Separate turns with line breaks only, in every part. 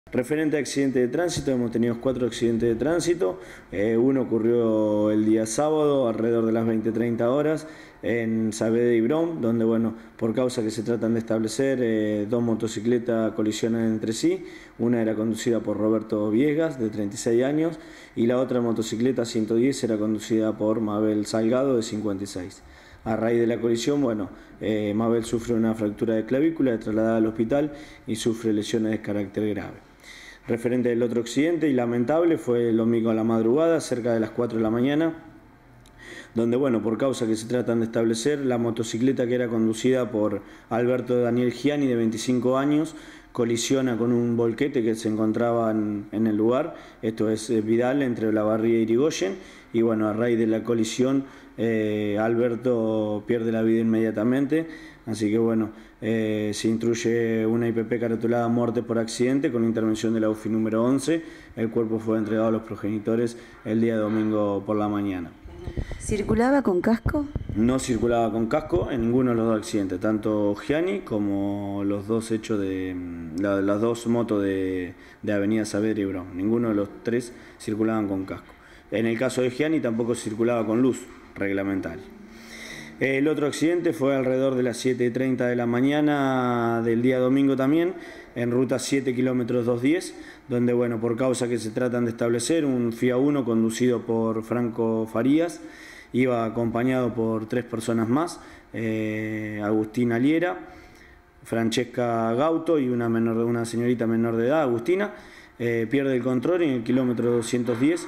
Referente a accidentes de tránsito, hemos tenido 4 accidentes de tránsito. Uno ocurrió el día sábado, alrededor de las 20:30 horas, en Saavedra y Brom, donde, por causa que se tratan de establecer, 2 motocicletas colisionan entre sí. Una era conducida por Roberto Viegas, de 36 años, y la otra motocicleta 110 era conducida por Mabel Salgado, de 56. A raíz de la colisión, Mabel sufre una fractura de clavícula, es trasladada al hospital y sufre lesiones de carácter grave. Referente del otro accidente y lamentable, fue el domingo a la madrugada, cerca de las 4 de la mañana, donde, por causa que se tratan de establecer, la motocicleta que era conducida por Alberto Daniel Gianni, de 25 años, colisiona con un volquete que se encontraba en el lugar, esto es Vidal, entre Olavarría y Irigoyen, y a raíz de la colisión Alberto pierde la vida inmediatamente, así que se instruye una IPP caratulada muerte por accidente con intervención de la UFI número 11, el cuerpo fue entregado a los progenitores el día domingo por la mañana.
¿Circulaba con casco?
No circulaba con casco en ninguno de los dos accidentes, tanto Gianni como los dos hechos de las dos motos de Avenida Saavedra y Brom. Ninguno de los 3 circulaban con casco. En el caso de Gianni tampoco circulaba con luz reglamentaria. El otro accidente fue alrededor de las 7:30 de la mañana del día domingo también, en ruta 7 kilómetros 210, donde por causa que se tratan de establecer, un Fiat Uno conducido por Franco Farías iba acompañado por 3 personas más, Agustina Liera, Francesca Gauto y una señorita menor de edad, Agustina. Pierde el control en el kilómetro 210,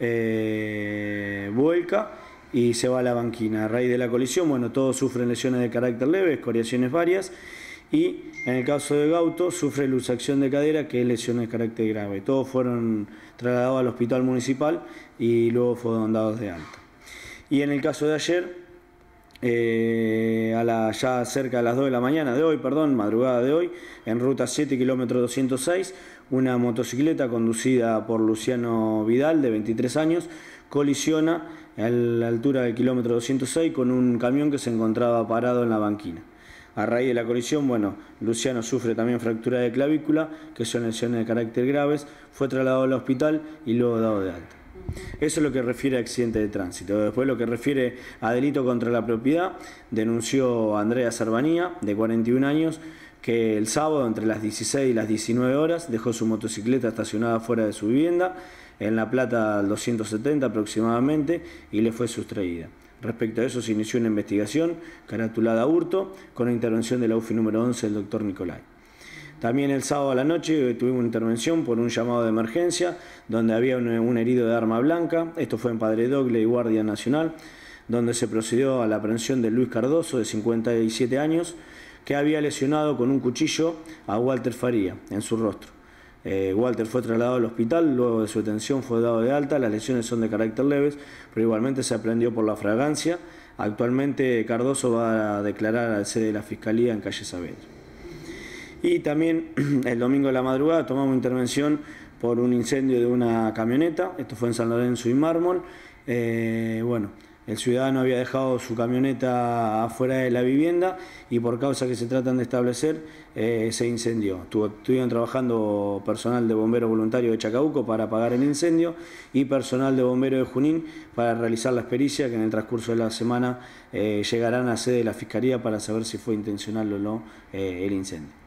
vuelca y se va a la banquina. A raíz de la colisión, todos sufren lesiones de carácter leve, escoriaciones varias, y en el caso de Gauto sufre luxación de cadera, que es lesión de carácter grave. Todos fueron trasladados al hospital municipal y luego fueron dados de alta. Y en el caso de ayer, ya cerca de las 2 de la mañana de hoy, madrugada de hoy, en ruta 7 kilómetros 206, una motocicleta conducida por Luciano Vidal, de 23 años, colisiona a la altura del kilómetro 206 con un camión que se encontraba parado en la banquina. A raíz de la colisión, Luciano sufre también fractura de clavícula, que son lesiones de carácter graves, fue trasladado al hospital y luego dado de alta. Eso es lo que refiere a accidente de tránsito. Después, lo que refiere a delito contra la propiedad, denunció Andrea Cervanía, de 41 años, que el sábado entre las 16 y las 19 horas dejó su motocicleta estacionada fuera de su vivienda, en La Plata al 270 aproximadamente, y le fue sustraída. Respecto a eso se inició una investigación caratulada hurto con la intervención de la UFI número 11 del doctor Nicolai. También el sábado a la noche tuvimos una intervención por un llamado de emergencia donde había un herido de arma blanca. Esto fue en Padre Dogle y Guardia Nacional, donde se procedió a la aprehensión de Luis Cardoso, de 57 años, que había lesionado con un cuchillo a Walter Faría en su rostro. Walter fue trasladado al hospital, luego de su detención fue dado de alta. Las lesiones son de carácter leves, pero igualmente se aprehendió por la fragancia. Actualmente Cardoso va a declarar al sede de la Fiscalía en calle Saavedra. Y también el domingo de la madrugada tomamos intervención por un incendio de una camioneta, esto fue en San Lorenzo y Mármol. El ciudadano había dejado su camioneta afuera de la vivienda y por causa que se tratan de establecer, se incendió. Estuvieron trabajando personal de bomberos voluntarios de Chacabuco para apagar el incendio y personal de bomberos de Junín para realizar las pericias que en el transcurso de la semana llegarán a sede de la Fiscalía para saber si fue intencional o no el incendio.